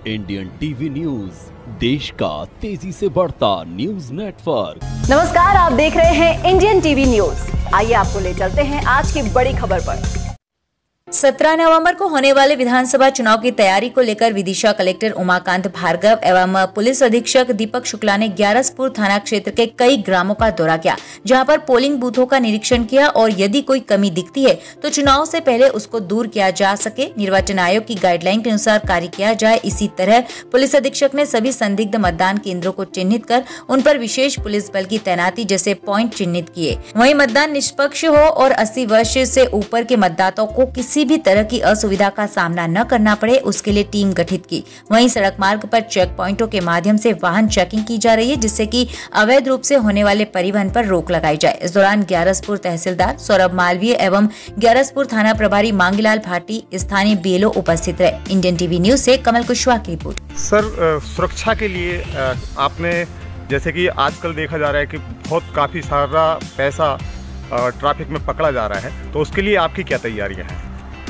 Indian TV news, देश का तेजी से बढ़ता न्यूज नेटवर्क। नमस्कार, आप देख रहे हैं इंडियन टीवी न्यूज। आइए आपको ले चलते हैं आज की बड़ी खबर पर। 17 नवंबर को होने वाले विधानसभा चुनाव की तैयारी को लेकर विदिशा कलेक्टर उमाकांत भार्गव एवं पुलिस अधीक्षक दीपक शुक्ला ने ग्यारसपुर थाना क्षेत्र के कई ग्रामों का दौरा किया, जहां पर पोलिंग बूथों का निरीक्षण किया और यदि कोई कमी दिखती है तो चुनाव से पहले उसको दूर किया जा सके, निर्वाचन आयोग की गाइडलाइन के अनुसार कार्य किया जाए। इसी तरह पुलिस अधीक्षक ने सभी संदिग्ध मतदान केंद्रों को चिन्हित कर उन पर विशेष पुलिस बल की तैनाती जैसे पॉइंट चिन्हित किए। वहीं मतदान निष्पक्ष हो और 80 वर्ष से ऊपर के मतदाताओं को किसी भी तरह की असुविधा का सामना न करना पड़े, उसके लिए टीम गठित की। वहीं सड़क मार्ग पर चेक पॉइंटों के माध्यम से वाहन चेकिंग की जा रही है, जिससे कि अवैध रूप से होने वाले परिवहन पर रोक लगाई जाए। इस दौरान ग्यारसपुर तहसीलदार सौरभ मालवीय एवं ग्यारसपुर थाना प्रभारी मांगीलाल भाटी, स्थानीय बीएलओ उपस्थित रहे। इंडियन टीवी न्यूज से कमल कुशवाहा की रिपोर्ट। सर, सुरक्षा के लिए आपने, जैसे कि आजकल देखा जा रहा है कि काफी सारा पैसा ट्रैफिक में पकड़ा जा रहा है, तो उसके लिए आपकी क्या तैयारियां हैं?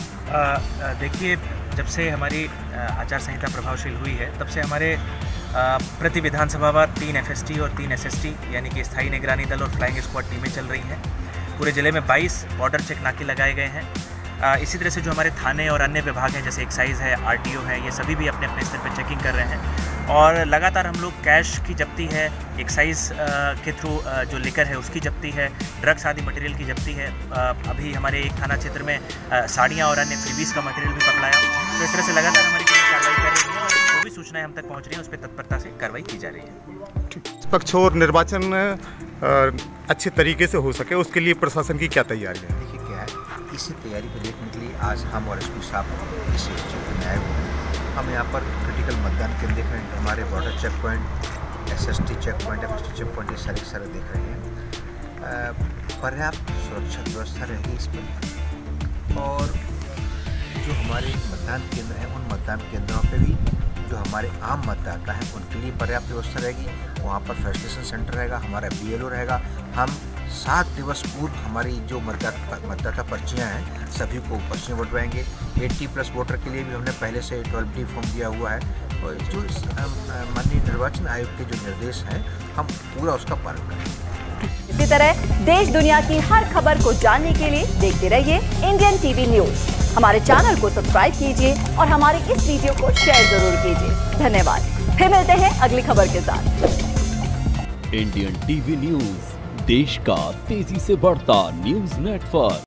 देखिए, जब से हमारी आचार संहिता प्रभावशील हुई है, तब से हमारे प्रति विधानसभावार 3 FST और 3 SST यानी कि स्थायी निगरानी दल और फ्लाइंग स्क्वाड टीमें चल रही हैं। पूरे ज़िले में 22 बॉर्डर चेक नाके लगाए गए हैं। इसी तरह से जो हमारे थाने और अन्य विभाग हैं, जैसे एक्साइज है, RTO है, ये सभी भी अपने अपने स्तर पर चेकिंग कर रहे हैं। और लगातार हम लोग कैश की जब्ती है, एक्साइज के थ्रू जो लिकर है उसकी जब्ती है, ड्रग्स आदि मटेरियल की जब्ती है। अभी हमारे एक थाना क्षेत्र में साड़ियाँ और अन्य फ्रीबीज का मटेरियल भी पकड़ाया। तो इस तरह से लगातार हमारी कार्रवाई कर रही है और जो भी सूचनाएं हम तक पहुँच रही हैं उस पर तत्परता से कार्रवाई की जा रही है। निष्पक्ष और निर्वाचन अच्छे तरीके से हो सके, उसके लिए प्रशासन की क्या तैयारी है? देखिए क्या है, इसी तैयारी को देखने के लिए आज हम और SP साहब इस क्षेत्र में आए हुए हैं। हम यहाँ पर क्रिटिकल मतदान केंद्र देख रहे हैं, हमारे border check point, SST check point, FST check point, ये सारे देख रहे हैं। पर्याप्त सुरक्षा व्यवस्था रहेगी इस पर, और जो हमारे मतदान केंद्र हैं उन मतदान केंद्रों पे भी जो हमारे आम मतदाता हैं उनके लिए पर्याप्त व्यवस्था रहेगी। वहाँ पर फैसिलिटेशन सेंटर रहेगा, हमारा BLO रहेगा। हम 7 दिवस पूर्व हमारी जो मतदाता पर्चियाँ हैं सभी को पर्चियाँ बंटवाएंगे। 80+ वोटर के लिए भी हमने पहले से 12D फॉर्म दिया हुआ है, और जो माननीय निर्वाचन आयोग के जो निर्देश हैं हम पूरा उसका पालन करेंगे। इसी तरह देश दुनिया की हर खबर को जानने के लिए देखते रहिए इंडियन टीवी न्यूज। हमारे चैनल को सब्सक्राइब कीजिए और हमारी इस वीडियो को शेयर जरूर कीजिए। धन्यवाद। फिर मिलते हैं अगली खबर के साथ। इंडियन टीवी न्यूज, देश का तेजी से बढ़ता न्यूज नेटवर्क।